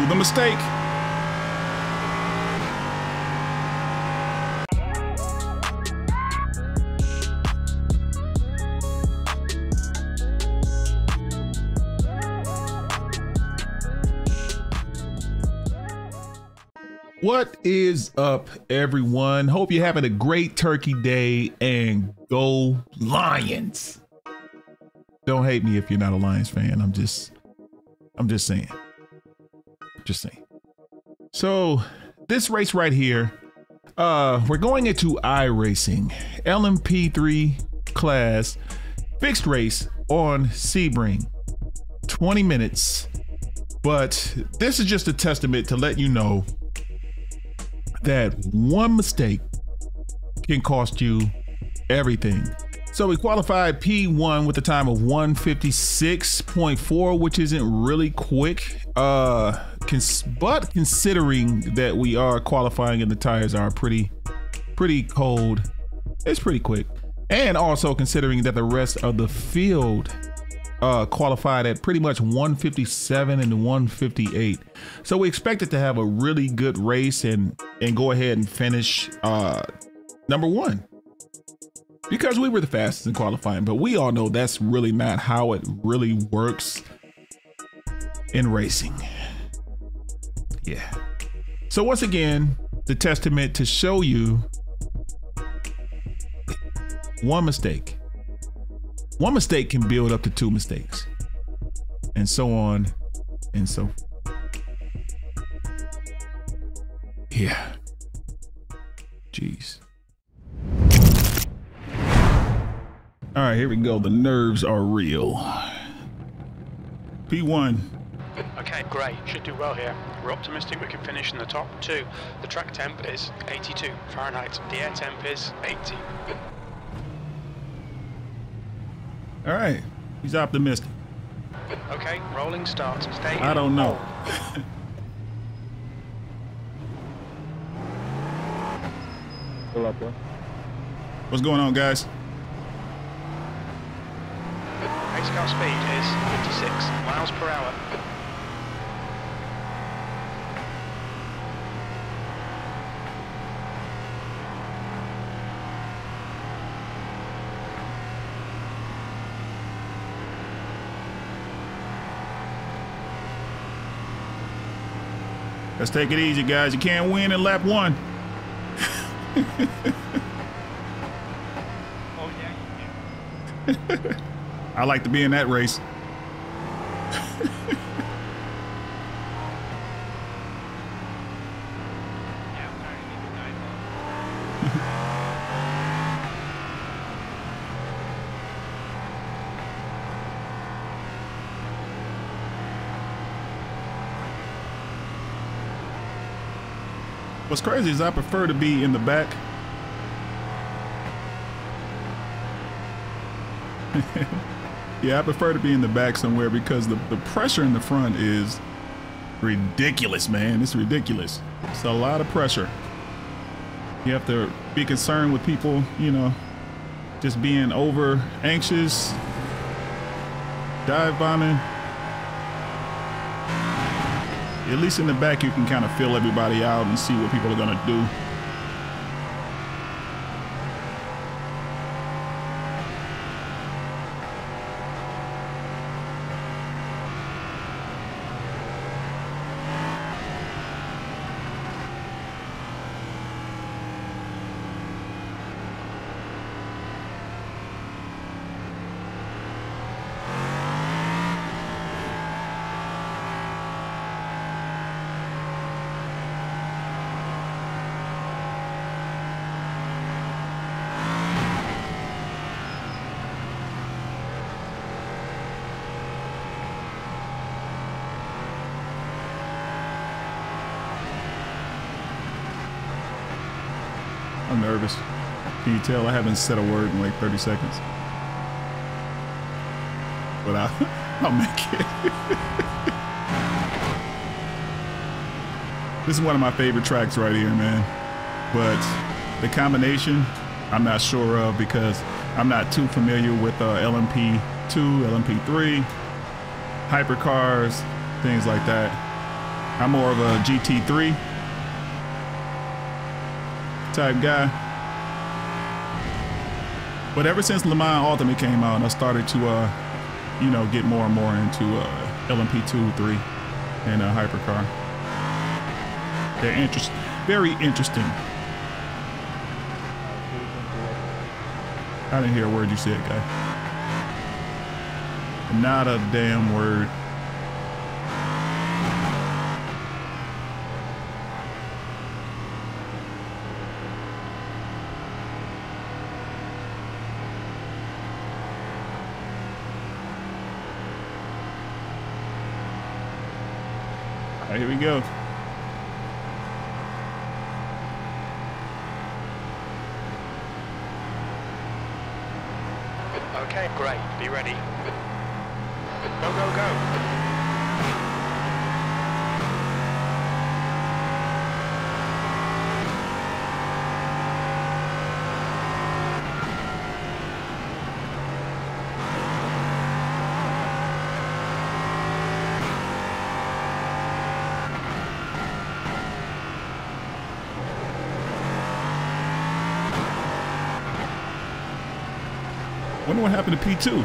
the mistake. What is up, everyone? Hope you're having a great Turkey Day, and go Lions. Don't hate me if you're not a Lions fan. I'm just saying. Just saying. So this race right here, we're going into iRacing LMP3 class fixed race on Sebring. 20 minutes. But this is just a testament to let you know that one mistake can cost you everything. So we qualified P1 with a time of 156.4, which isn't really quick. But considering that we are qualifying and the tires are pretty cold, it's pretty quick. And also considering that the rest of the field qualified at pretty much 157 and 158. So we expected to have a really good race and go ahead and finish number one, because we were the fastest in qualifying. But we all know that's really not how it really works in racing. Yeah. So once again, the testament to show you one mistake can build up to two mistakes, and so on and so forth. Yeah. Jeez. All right, here we go. The nerves are real. P1. Okay, great. Should do well here. We're optimistic we can finish in the top two. The track temp is 82 Fahrenheit. The air temp is 80. All right, he's optimistic. Okay, rolling start. Stay. I don't know. What's going on, guys? Race car speed is 56 miles per hour. Let's take it easy, guys. You can't win in lap one. Oh, yeah, you can. I like to be in that race. What's crazy is I prefer to be in the back. Yeah, I prefer to be in the back somewhere, because the pressure in the front is ridiculous, man. It's ridiculous. It's a lot of pressure. You have to be concerned with people, you know, just being over anxious, dive bombing. At least in the back, you can kind of feel everybody out and see what people are gonna do. I'm nervous. Can you tell I haven't said a word in like 30 seconds? But I'll make it. This is one of my favorite tracks right here, man. But the combination, I'm not sure of, because I'm not too familiar with LMP2, LMP3, hypercars, things like that. I'm more of a GT3 type guy. But ever since Le Mans Ultimate came out, I started to, you know, get more and more into LMP2, 3, and hypercar. They're very interesting. I didn't hear a word you said, guy. Not a damn word. All right, here we go. Okay, great. Be ready. Go, go, go. Wonder what happened to P2.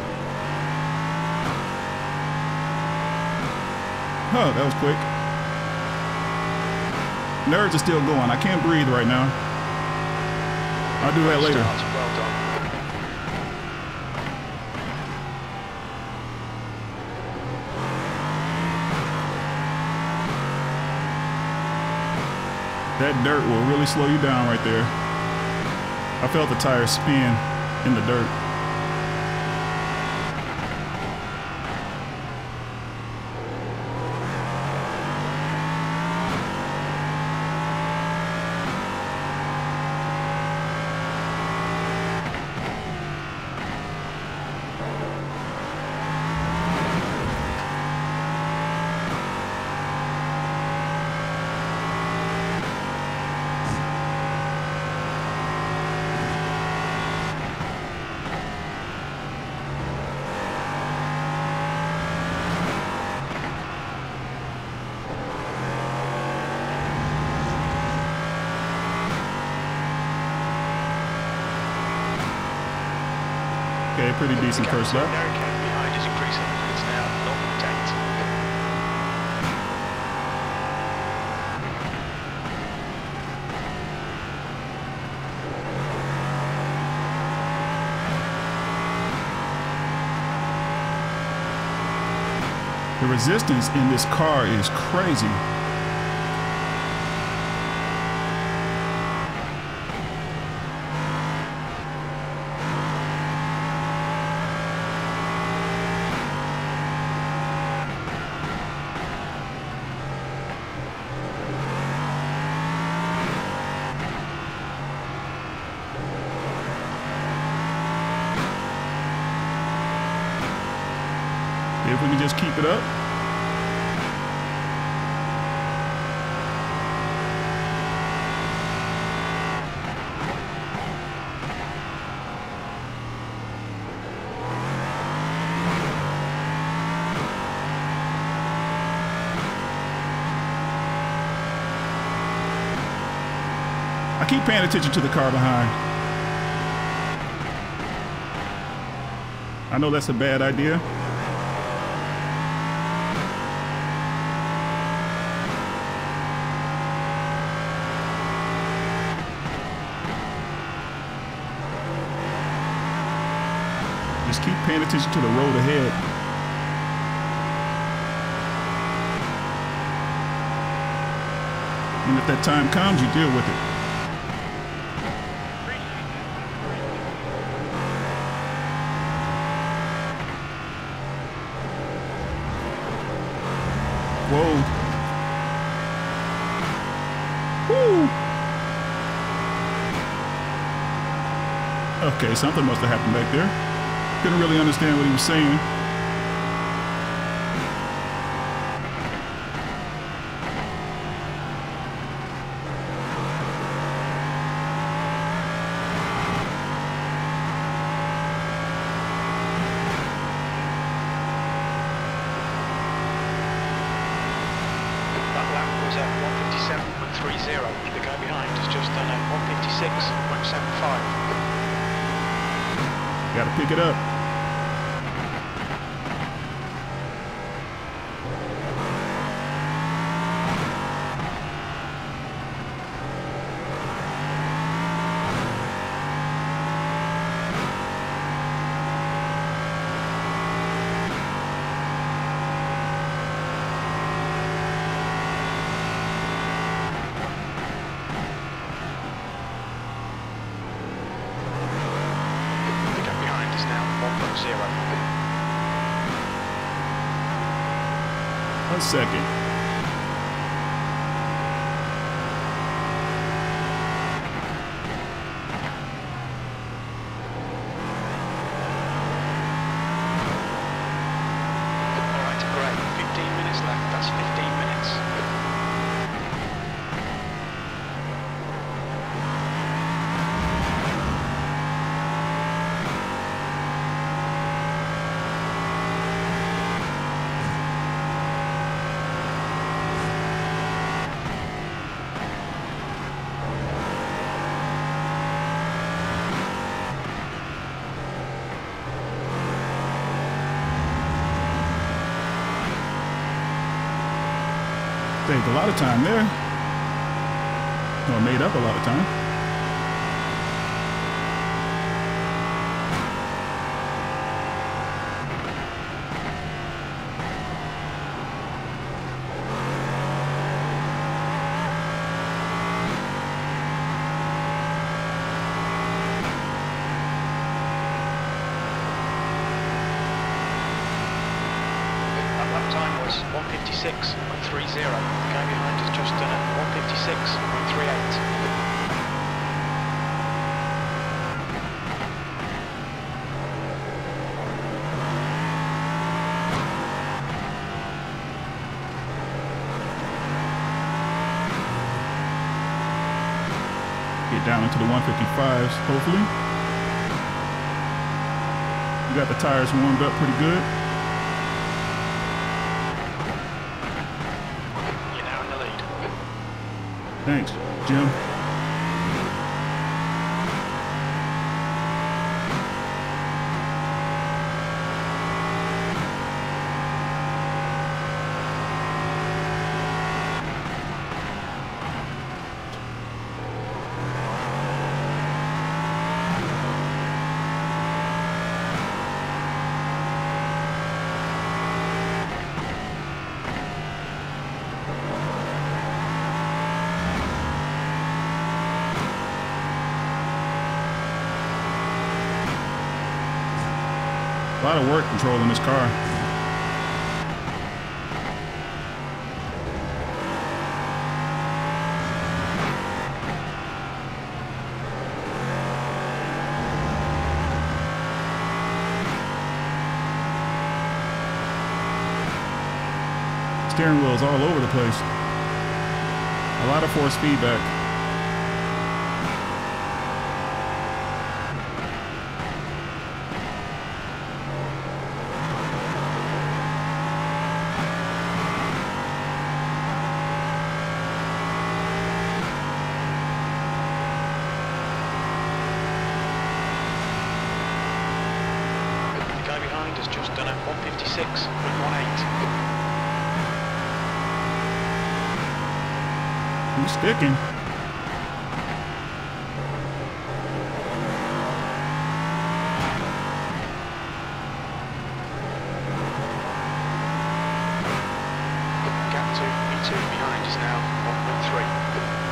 Huh, that was quick. Nerves are still going. I can't breathe right now. I'll do that later. Well done. That dirt will really slow you down right there. I felt the tire spin in the dirt. Okay, pretty decent first lap. Behind is increasing. It's now 0.8. The resistance in this car is crazy. If we can just keep it up. I keep paying attention to the car behind. I know that's a bad idea. Just keep paying attention to the road ahead. And if that time comes, you deal with it. Whoa. Woo. Okay, something must have happened back there. Couldn't really understand what he was saying. That lap The guy behind has just done a 156.75. Gotta pick it up. One second. All right, great. 15 minutes left. That's 15 minutes. Saved a lot of time there. Well, made up a lot of time. That lap time was 156.30. The guy behind has just done a 156.38. Get down into the 155s, hopefully. We got the tires warmed up pretty good. You're now in the lead. Thanks, Jim. A lot of work controlling this car. Steering wheel's all over the place. A lot of force feedback. The guy behind has just done a 156.18. He's sticking. Gap to E2 behind is now 1.3.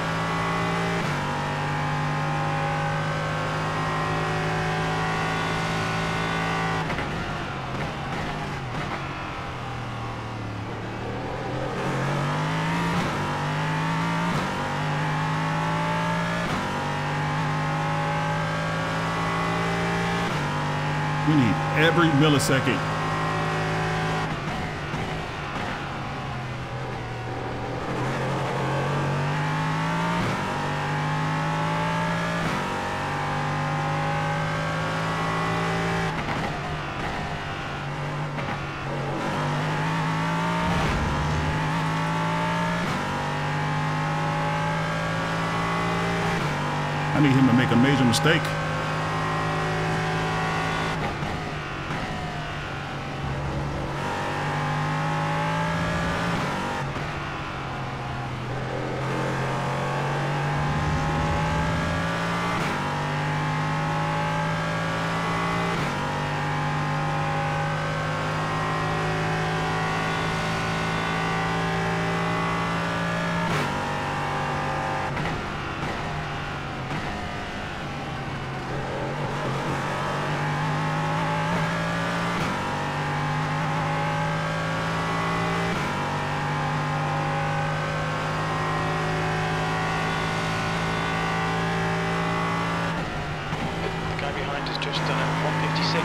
We need every millisecond. I need him to make a major mistake. Just done at 156.05.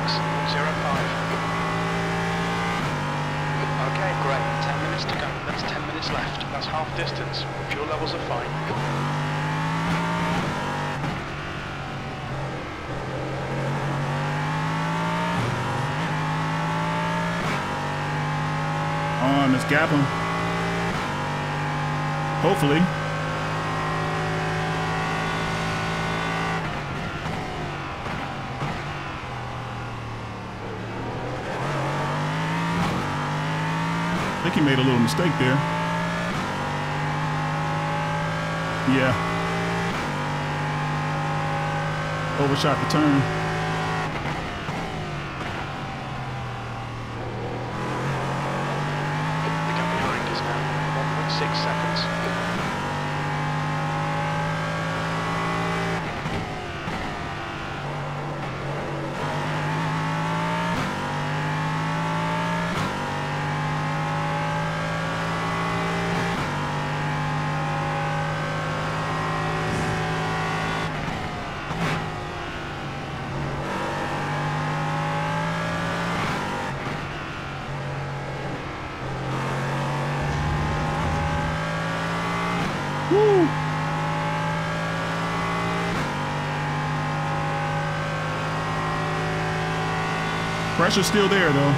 Okay, great. 10 minutes to go. That's 10 minutes left. That's half distance. Fuel levels are fine. On, let's gap him. Hopefully. I think he made a little mistake there. Yeah. Overshot the turn. The gap behind is now 1.6 seconds. Woo! Pressure's still there, though.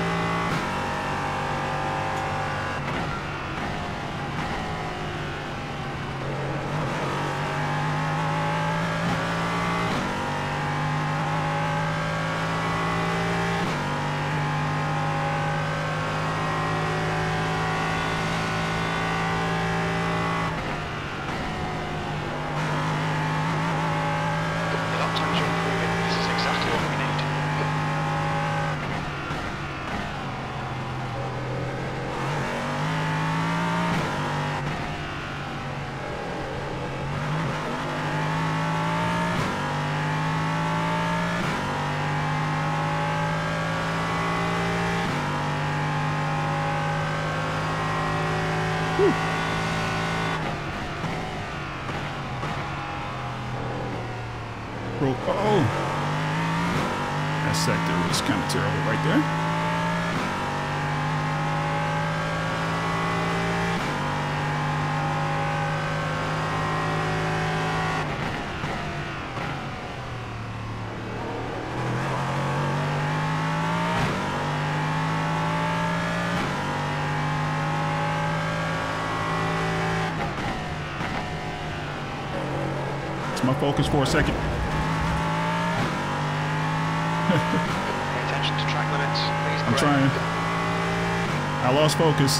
Oh, that sector was kind of terrible right there. It's my focus for a second. Pay attention to track limits. Please. I'm trying. I lost focus.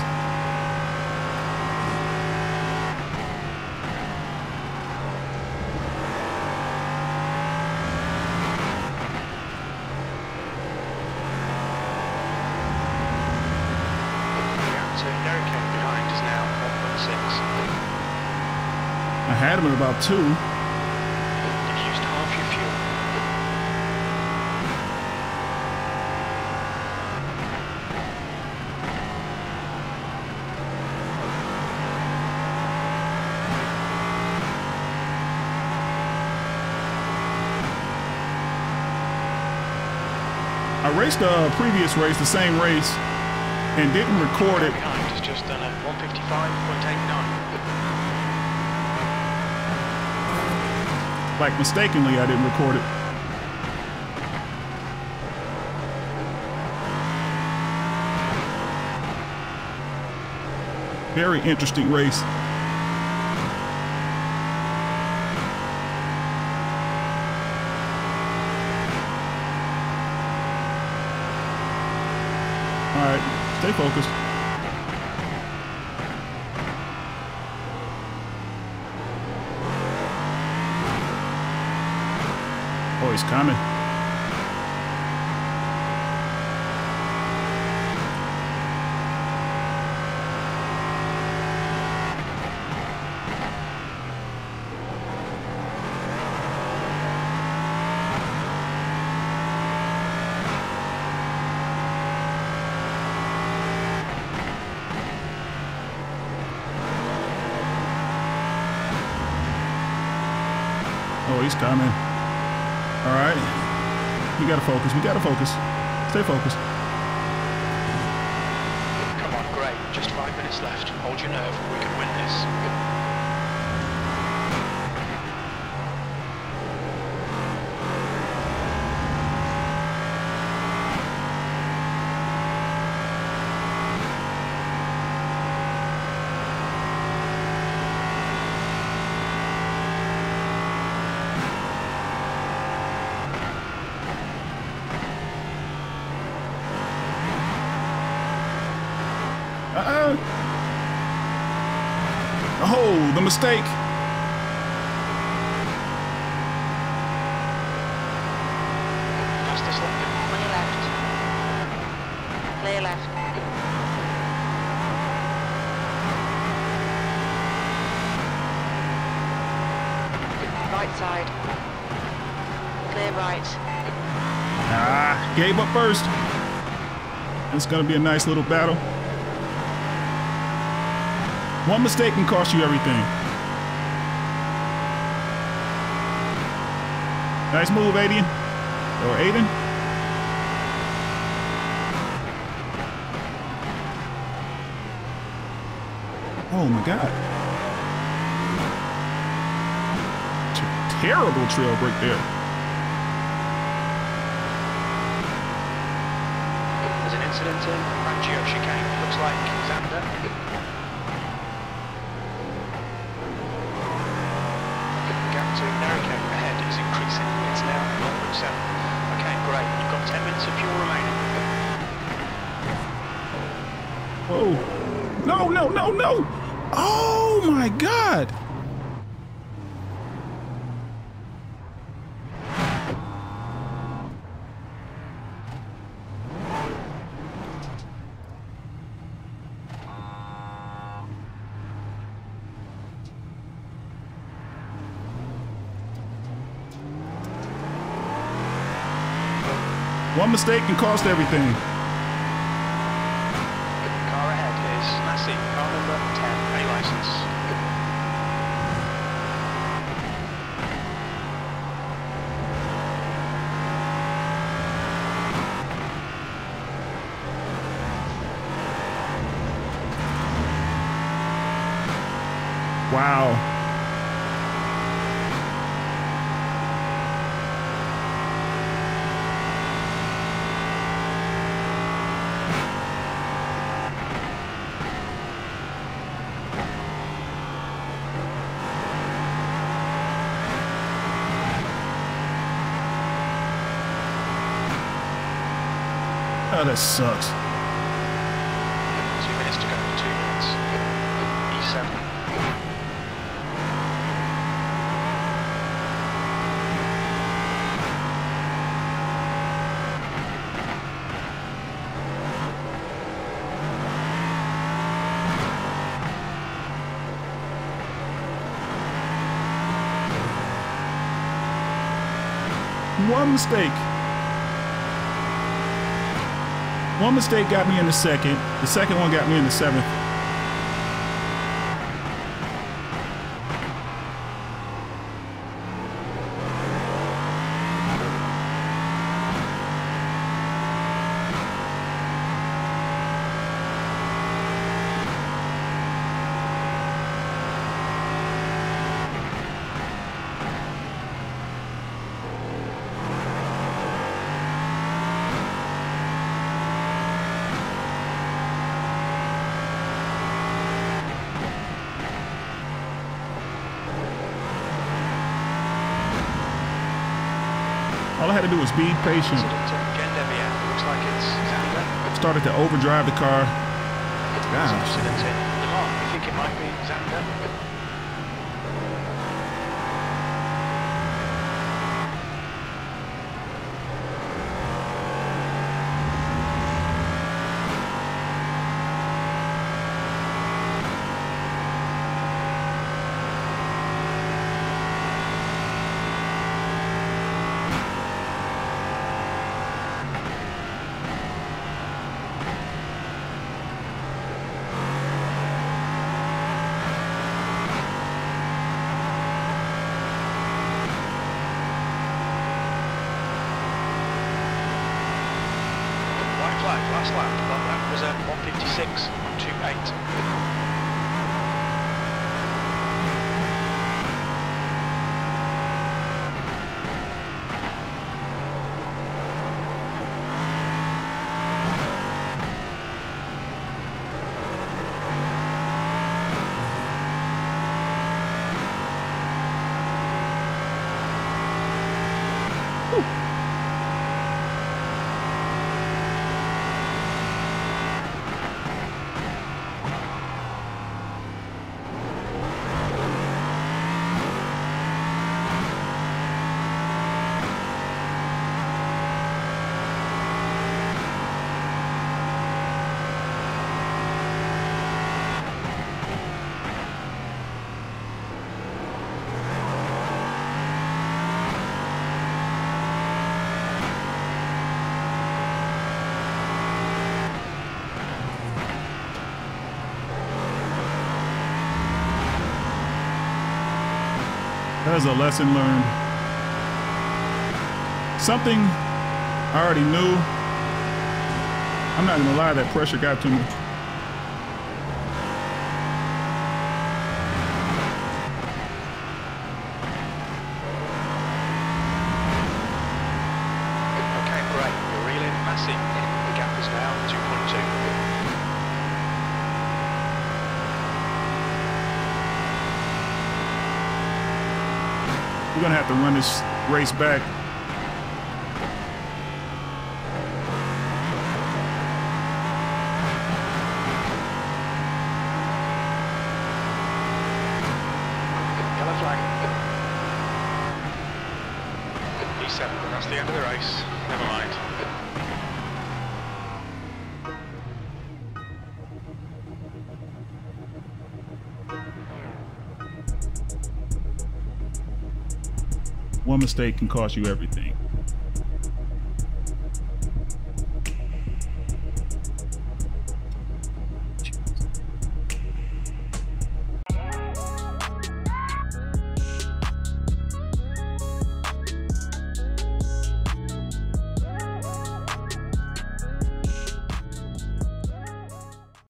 Behind is now 1.6. I had him at about 2. You've used half your fuel. I raced a previous race, the same race, and didn't record it. Behind is just done at 155.89. Like mistakenly, I didn't record it. Very interesting race. Stay focused. Oh, he's coming. Oh, he's coming. All right. We gotta focus. We gotta focus. Stay focused. Come on, great. Just 5 minutes left. Hold your nerve. We can win this. Oh, the mistake. Fastest lap. Clear left. Clear left. Right side. Clear right. Ah, Gabe up first. It's gonna be a nice little battle. One mistake can cost you everything. Nice move, Aiden. Or Aiden. Oh my God. Terrible trail break there. There's an incident in Rangio chicane. Looks like Xander. Gap to Narrowcane ahead is increasing. It's now 0.7. Okay, great. You've got 10 minutes of fuel remaining. Whoa. No, no, no, no. Oh my God. One mistake can cost everything. Car ahead is Massey, car number 10, A license. Wow. Oh, that sucks. 2 minutes to go, 2 minutes. E7. One mistake. One mistake got me in the second. The second one got me in the seventh. All I had to do was be patient. Incident in Gendevia. Looks like it's Xander. started to overdrive the car. Gosh. Accident in Le Mans. You think it might be Xander? Last lap, that was a 1:56.28. That is a lesson learned. Something I already knew. I'm not gonna lie, that pressure got to me. Okay, great. You're reeling massive. The gap is now 2.2. We're gonna have to run this race back. Yellow flag. P7, that's the end of the race. Never mind. One mistake can cost you everything.